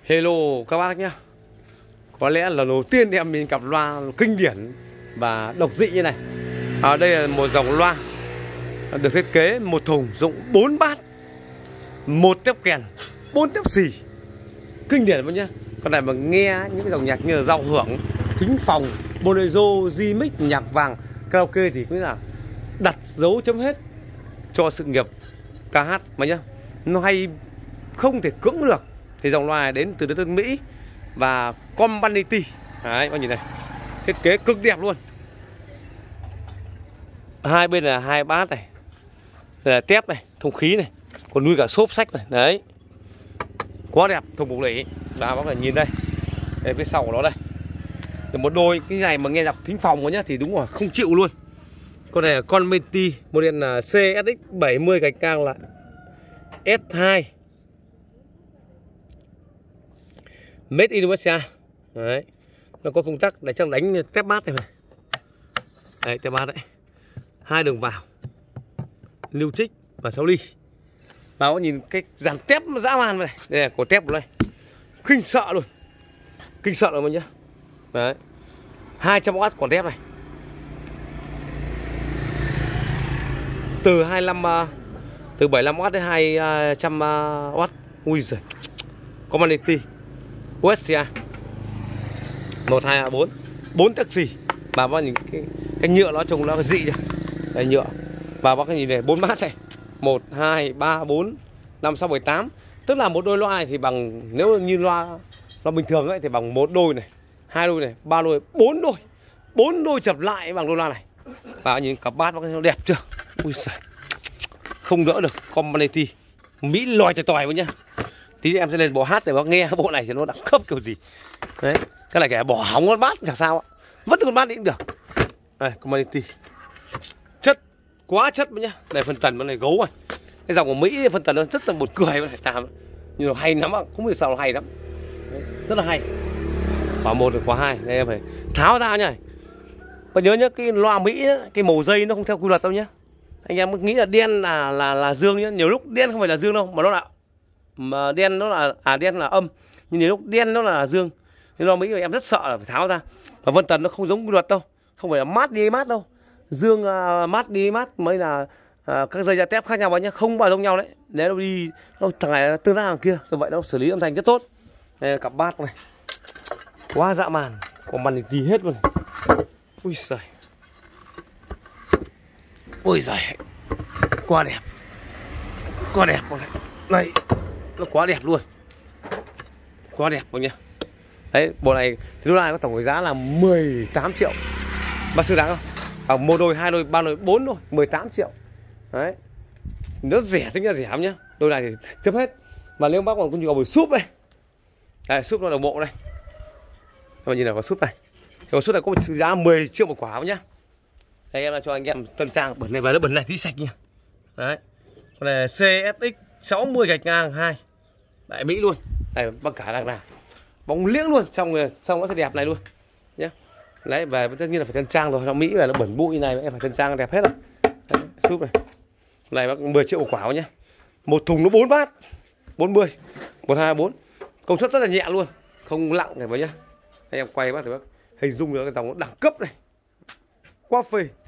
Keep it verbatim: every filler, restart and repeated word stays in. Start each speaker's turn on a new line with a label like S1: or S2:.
S1: Hello các bác nhé. Có lẽ là lần đầu tiên em mình cặp loa kinh điển và độc dị như này. À, đây là một dòng loa được thiết kế một thùng dụng bốn bát, một tép kèn, bốn tép xì. Kinh điển luôn nhá. Con này mà nghe những cái dòng nhạc như là giao hưởng, thính phòng, bolero, remix, nhạc vàng, karaoke thì cũng là đặt dấu chấm hết cho sự nghiệp ca hát mà nhá. Nó hay không thể cưỡng được. Thì dòng loa này đến từ đất nước Mỹ và Companity. Đấy, các nhìn này, thiết kế cực đẹp luôn. Hai bên là hai bát này, đây là tép này, thông khí này, còn nuôi cả xốp sách này. Đấy, quá đẹp, thùng bục lỉ. Và các bạn nhìn đây, đây phía sau của nó đây. Thì một đôi cái này mà nghe đọc thính phòng nhá thì đúng rồi, không chịu luôn. Con này là Companity, model là C S X bảy mươi gạch ngang là S hai. Made in Indonesia. Đấy, nó có công tắc để chắc đánh tép bát này. Đấy, tép bát đấy, hai đường vào, lưu trích và sáu ly. Và có nhìn cái dàn tép dã man này, đây là của tép của đây, kinh sợ luôn, kinh sợ rồi mọi nhá. Đấy, hai trăm oát của tép này, từ hai mươi lăm, từ bảy mươi lăm oát đến hai trăm oát. Ui giời, Companity u ét xê a một hai bốn, bốn taxi. Và bác nhìn cái, cái nhựa nó trông nó dị chưa. Đây nhựa. Và bác nhìn này, bốn bát này, một hai ba bốn năm sáu bảy tám. Tức là một đôi loa này thì bằng, nếu như loa loa bình thường ấy thì bằng một đôi này, hai đôi này, ba đôi, bốn đôi. Bốn đôi chập lại bằng đôi loa này. Và nhìn cặp bát nó đẹp chưa. Ui giời, không đỡ được. Companity Mỹ lòi tòi tòi quá nhá. Tí em sẽ lên bộ hát để bác nghe bộ này thì nó đẳng cấp kiểu gì. Đấy, cái này kẻ bỏ hỏng con bát chẳng sao ạ, vứt con bát đi cũng được. Đây, Companity chất, quá chất nhá. Đây phân tần con này gấu rồi. Cái dòng của Mỹ phân tần nó rất là một cười mà làm nhưng mà hay lắm ạ, không biết sao nó hay lắm. Đấy, rất là hay. Khóa một khóa hai, đây em phải tháo ra nhá. Và nhớ nhá, cái loa Mỹ ấy, cái màu dây nó không theo quy luật đâu nhá. Anh em nghĩ là đen là là là dương nhá, nhiều lúc đen không phải là dương đâu, mà nó là mà đen nó là à đen là âm, nhưng nhiều lúc đen nó là dương. Nên loa Mỹ mà em rất sợ là phải tháo ra. Và vân tần nó không giống quy luật đâu, không phải là mát đi mát đâu, dương uh, mát đi mát mới là uh, các dây da tép khác nhau vào nhá, không bao giống nhau đấy. Nếu nó đi nó thằng này tương tác thằng kia, do vậy nó xử lý âm thanh rất tốt. Đây là cặp bát này, quá dã man, có màn gì hết luôn. Ui giời, ui giời, quá đẹp, quá đẹp con này. Đây, nó quá đẹp luôn, quá đẹp luôn nha. Đấy, bộ này thì lúc này có tổng giá là mười tám triệu. Bác sư đáng không? À, một đôi, hai đôi, ba đôi, bốn đôi, mười tám triệu. Đấy, nó rẻ, tính ra rẻ lắm nhá. Đôi này thì chấp hết. Mà nếu bác còn có nhu cầu buổi súp đây, đây súp nó đồng bộ đây, các bạn nhìn nào, có súp này, có súp này có một giá mười triệu một quả nhá. Đây em là cho anh em tân trang bẩn này, và nó bẩn này tí sạch nha. Đấy, con này C S X sáu mươi gạch ngang hai, đại Mỹ luôn. Đây bác cả đằng nào bóng liếng luôn, xong rồi xong nó sẽ đẹp này luôn nhé. Đấy, về tất nhiên là phải tân trang rồi, nó Mỹ là nó bẩn bụi này em phải tân trang đẹp hết rồi. Đấy, súp này, này bác mười triệu một quả nhá. Một thùng nó bốn bát, bốn mươi, một hai bốn, công suất rất là nhẹ luôn, không lặng này với nhá. Đây, em quay bác thì bác hình dung được cái dòng nó đẳng cấp này, quá phê.